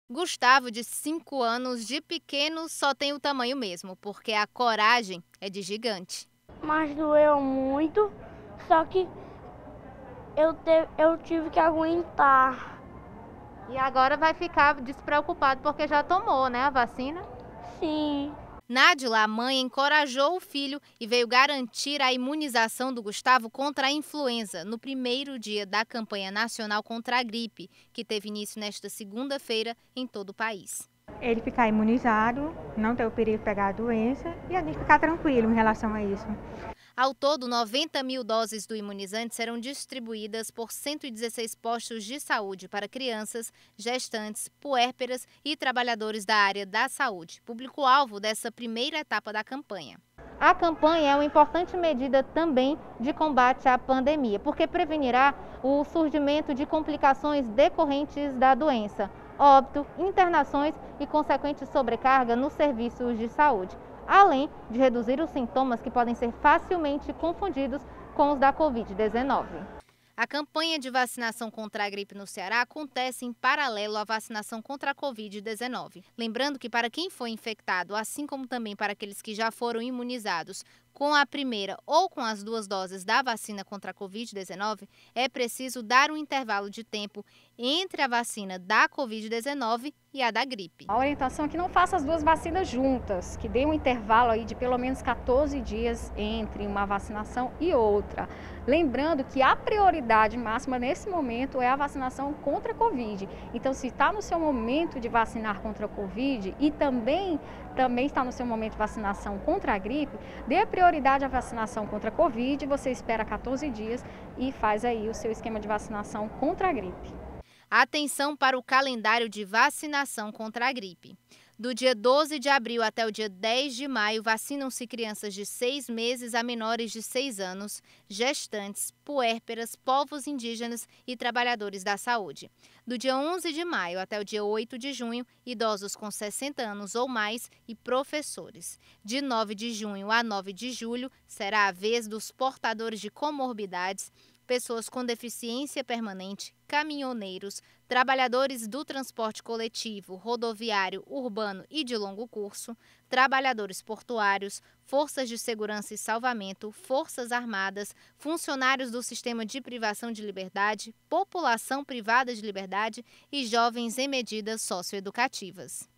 Gustavo, de 5 anos, de pequeno só tem o tamanho mesmo, porque a coragem é de gigante. Mas doeu muito, só que eu tive que aguentar. E agora vai ficar despreocupado porque já tomou, né, a vacina? Sim, Nádila, a mãe, encorajou o filho e veio garantir a imunização do Gustavo contra a influenza no primeiro dia da campanha nacional contra a gripe, que teve início nesta segunda-feira em todo o país. Ele ficar imunizado, não ter o perigo de pegar a doença e a gente ficar tranquilo em relação a isso. Ao todo, 90 mil doses do imunizante serão distribuídas por 116 postos de saúde para crianças, gestantes, puérperas e trabalhadores da área da saúde, público-alvo dessa primeira etapa da campanha. A campanha é uma importante medida também de combate à pandemia, porque prevenirá o surgimento de complicações decorrentes da doença, óbito, internações e consequente sobrecarga nos serviços de saúde, além de reduzir os sintomas que podem ser facilmente confundidos com os da Covid-19. A campanha de vacinação contra a gripe no Ceará acontece em paralelo à vacinação contra a Covid-19. Lembrando que para quem foi infectado, assim como também para aqueles que já foram imunizados com a primeira ou com as 2 doses da vacina contra a Covid-19, é preciso dar um intervalo de tempo entre a vacina da Covid-19 e a da gripe. A orientação é que não faça as 2 vacinas juntas, que dê um intervalo aí de pelo menos 14 dias entre uma vacinação e outra. Lembrando que a prioridade máxima nesse momento é a vacinação contra a Covid. Então, se está no seu momento de vacinar contra a Covid e também está no seu momento de vacinação contra a gripe, dê prioridade à vacinação contra a Covid, você espera 14 dias e faz aí o seu esquema de vacinação contra a gripe. Atenção para o calendário de vacinação contra a gripe. Do dia 12 de abril até o dia 10 de maio, vacinam-se crianças de 6 meses a menores de 6 anos, gestantes, puérperas, povos indígenas e trabalhadores da saúde. Do dia 11 de maio até o dia 8 de junho, idosos com 60 anos ou mais e professores. De 9 de junho a 9 de julho, será a vez dos portadores de comorbidades, pessoas com deficiência permanente, caminhoneiros, trabalhadores do transporte coletivo, rodoviário, urbano e de longo curso, trabalhadores portuários, forças de segurança e salvamento, forças armadas, funcionários do sistema de privação de liberdade, população privada de liberdade e jovens em medidas socioeducativas.